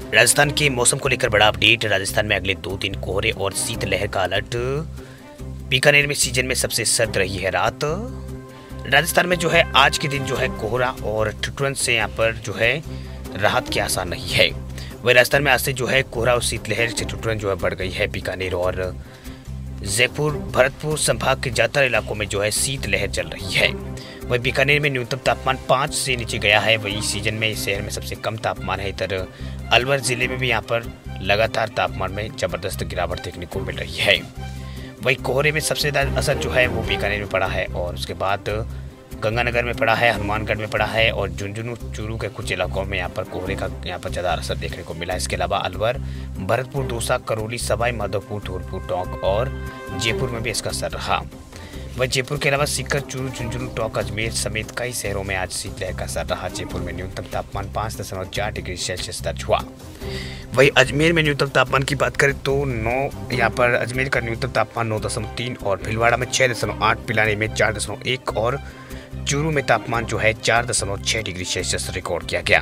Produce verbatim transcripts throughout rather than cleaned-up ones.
राजस्थान के मौसम को लेकर बड़ा अपडेट। राजस्थान में अगले दो दिन कोहरे और शीतलहर का अलर्ट। बीकानेर में सीजन में सबसे सर्द रही है रात। राजस्थान में जो है आज के दिन जो है कोहरा और ठिठुरन से यहाँ पर जो है राहत के आसार नहीं है। वही राजस्थान में आज से जो है कोहरा और शीतलहर से ठिठुरन जो है बढ़ गई है। बीकानेर और जयपुर भरतपुर संभाग के ज्यादातर इलाकों में जो है शीतलहर चल रही है। वही बीकानेर में न्यूनतम तापमान पाँच से नीचे गया है। वही सीजन में इस शहर में सबसे कम तापमान है। इधर अलवर जिले में भी यहाँ पर लगातार तापमान में जबरदस्त गिरावट देखने को मिल रही है। वही कोहरे में सबसे ज़्यादा असर जो है वो बीकानेर में पड़ा है और उसके बाद गंगानगर में पड़ा है, हनुमानगढ़ में पड़ा है और झुंझुनू चूरू के कुछ इलाकों में यहाँ पर कोहरे का यहाँ पर ज़्यादा असर देखने को मिला है। इसके अलावा अलवर, भरतपुर, दौसा, करौली, सवाई माधोपुर, धौलपुर, टोंक और जयपुर में भी इसका असर रहा। वही जयपुर के अलावा सीकर, चूरू, झुंझुनू, टोंक, अजमेर समेत कई शहरों में आज शीतलहर का असर रहा। जयपुर में न्यूनतम तापमान पाँच दशमलव चार डिग्री सेल्सियस दर्ज हुआ। वही अजमेर में न्यूनतम तापमान की बात करें तो नौ यहाँ पर अजमेर का न्यूनतम तापमान नौ दशमलव तीन और भीलवाड़ा में छः दशमलव आठ, पिलानी में चार दशमलव एक और चूरू में तापमान जो है चार दशमलव छः डिग्री सेल्सियस रिकॉर्ड किया गया।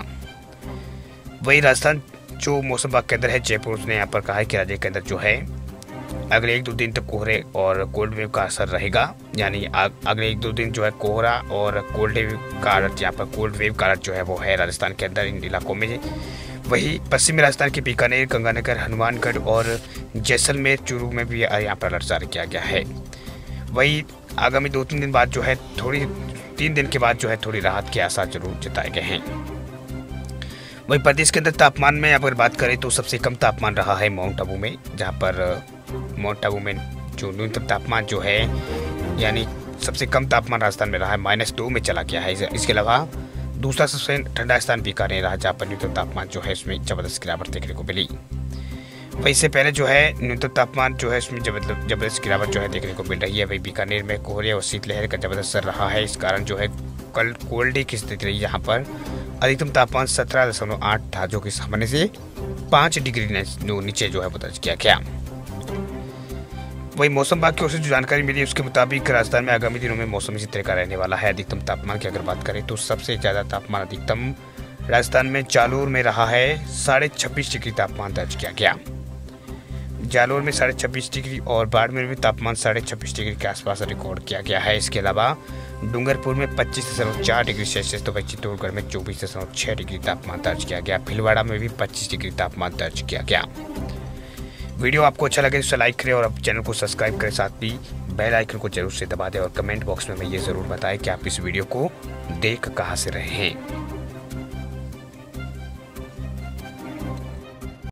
वही राजस्थान जो मौसम विभाग केंद्र है जयपुर, उसने यहाँ पर कहा है कि राज्य के अंदर जो है अगले एक दो दिन तक कोहरे और कोल्ड वेव का असर रहेगा। यानी अगले एक दो दिन जो है कोहरा और कोल्ड वेव का अलर्ट, यहाँ पर कोल्ड वेव का अलर्ट जो है वो है राजस्थान के अंदर इन इलाकों में। वही पश्चिमी राजस्थान के बीकानेर, गंगानगर, हनुमानगढ़ और जैसलमेर, चूरू में भी यहाँ पर अलर्ट जारी किया गया है। वही आगामी दो तीन दिन बाद जो है थोड़ी तीन दिन के बाद जो है थोड़ी राहत के आसार जरूर जताए गए हैं। वही प्रदेश के अंदर तापमान में अगर बात करें तो सबसे कम तापमान रहा है माउंट आबू में, जहाँ पर माउंट आबू में जो न्यूनतम तापमान जो है यानी सबसे कम तापमान राजस्थान में रहा है, माइनस दो में चला गया है। इसके अलावा दूसरा सबसे ठंडा स्थान बीकानेर रहा, जहाँ पर न्यूनतम तापमान जो है इसमें जबरदस्त गिरावट देखने को मिली। वही इससे पहले जो है न्यूनतम तापमान जो है इसमें जबरदस्त जबरदस्त गिरावट जो है देखने को मिल रही है। वही बीकानेर में कोहरे और शीतलहर का जबरदस्त असर रहा है। इस कारण जो है कल कोल्ड डे की स्थिति रही, यहाँ पर अधिकतम तापमान सत्रह दशमलव आठ था, जो कि सामान्य से पाँच डिग्री नीचे जो है वो दर्ज किया गया। वही मौसम विभाग की ओर से जो जानकारी मिली उसके मुताबिक राजस्थान में आगामी दिनों में मौसम इसी तरह का रहने वाला है। अधिकतम तापमान की अगर बात करें तो सबसे ज़्यादा तापमान अधिकतम राजस्थान में जालोर में रहा है, साढ़े छब्बीस डिग्री तापमान दर्ज किया गया। जालोर में साढ़े छब्बीस डिग्री और बाड़मेर में तापमान साढ़े छब्बीस डिग्री के आसपास रिकॉर्ड किया गया है। इसके अलावा डूंगरपुर में पच्चीस दशमलव चार डिग्री सेल्सियस, तो वही चित्तौड़गढ़ में चौबीस दशमलव छः डिग्री तापमान दर्ज किया गया। भीलवाड़ा में भी पच्चीस डिग्री तापमान दर्ज किया गया। वीडियो आपको अच्छा लगे तो लाइक करें और अब चैनल को सब्सक्राइब करें, साथ ही बेल आइकन को जरूर से दबा दें और कमेंट बॉक्स में हमें ये ज़रूर बताएं कि आप इस वीडियो को देख कहाँ से रहे हैं।